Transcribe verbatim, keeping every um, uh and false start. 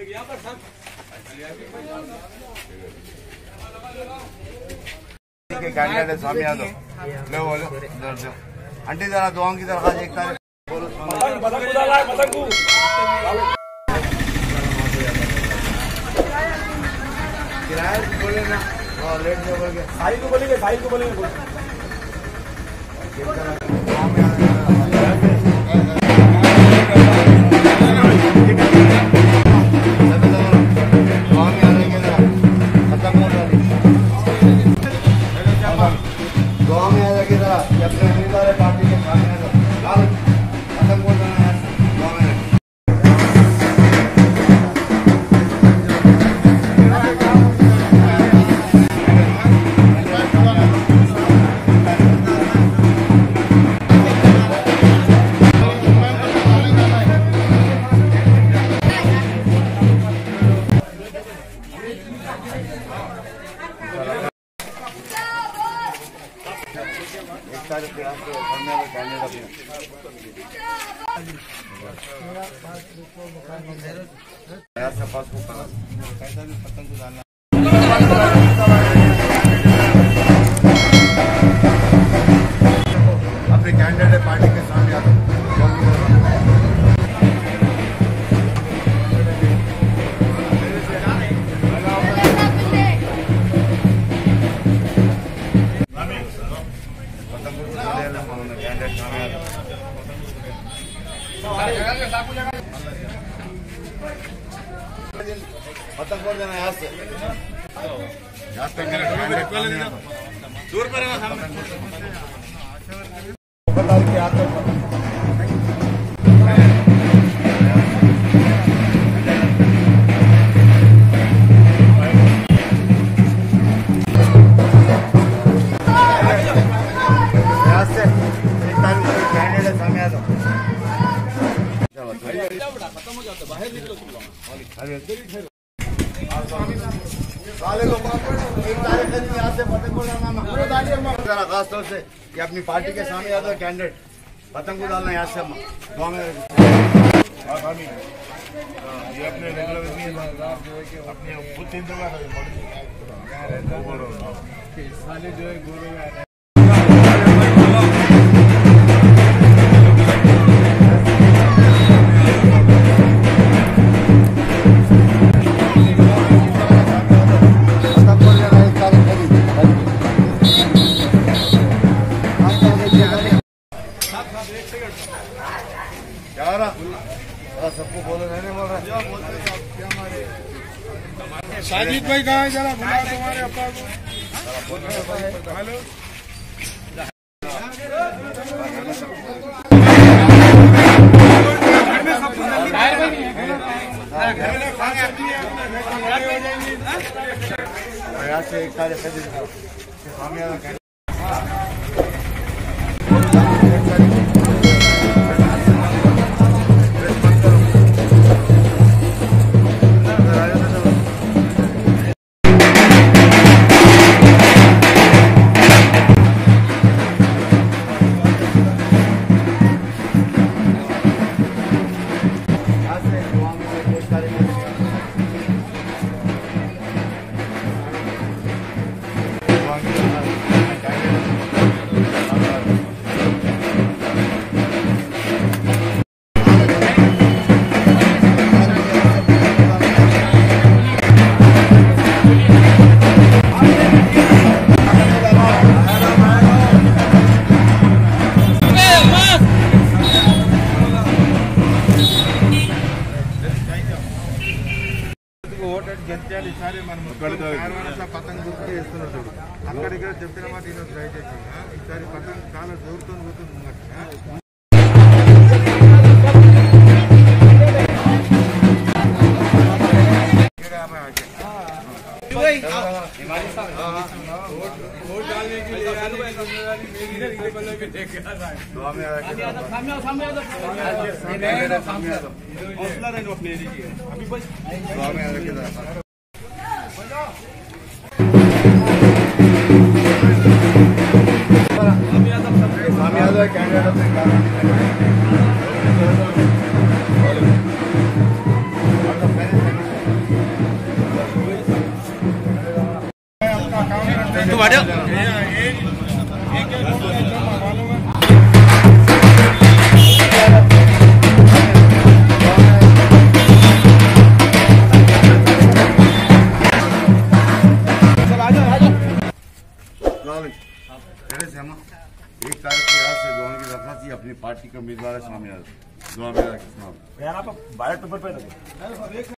Candidate है स्वामी यादव, ले बोलो आंटी जरा दुआओं की तरफ एक तारीख बोलो किराया बोले ना लेट नहीं बोल के साहिल को बोलेंगे साहिल को बोलेंगे अपने कैंडिडेट पार्टी के सामने आता पतंग फोड़ देना यहाँ से यहाँ पे दूर पर बता के आते यहाँ से एक तारीख को कैंडिडेट सामने आ जाओ जरा खास तौर से कि अपनी पार्टी के सामने आता है कैंडिडेट पतंग को डालना यहाँ से हम गाँव में ये अपने रेगुलर अपने खुद तीन सौ जो है गोरो सबको बोलो रहने बोल रहा साजिद भाई कहाँ है जरा बुला तुम्हारे अप्पा को हेलो यहाँ से एक तारीख పతంగ్ గుర్తు చేస్తున్నాడు అక్కడికి చెప్పిన మాట దయచేసి ఈసారి పతంగ్ చాలా జోరుతో పోతుంది वोट डालने के लिए हौसला अपने अभी बस स्वामी यादव कैंडिडेट अपने एक तारीख के आज से दोनों की रखना चाहिए अपनी पार्टी का उम्मीदवार है स्वामी यादव। यार आप बायोट पेपर पे